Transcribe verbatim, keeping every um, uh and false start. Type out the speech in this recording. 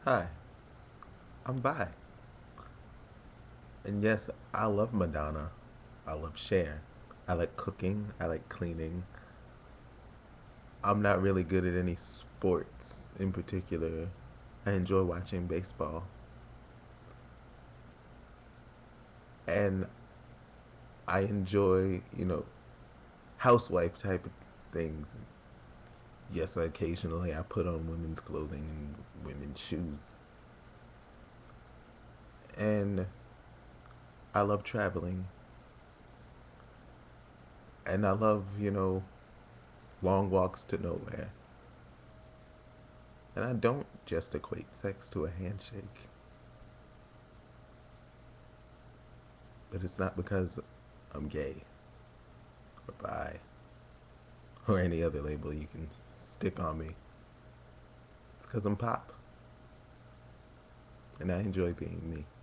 Hi, I'm Bi. And yes, I love Madonna. I love Cher. I like cooking. I like cleaning. I'm not really good at any sports in particular. I enjoy watching baseball. And I enjoy, you know, housewife type of things. Yes, occasionally I put on women's clothing and women's shoes. And I love traveling. And I love, you know, long walks to nowhere. And I don't just equate sex to a handshake. But it's not because I'm gay or bi or any other label you can stick on me. It's because I'm pop and I enjoy being me.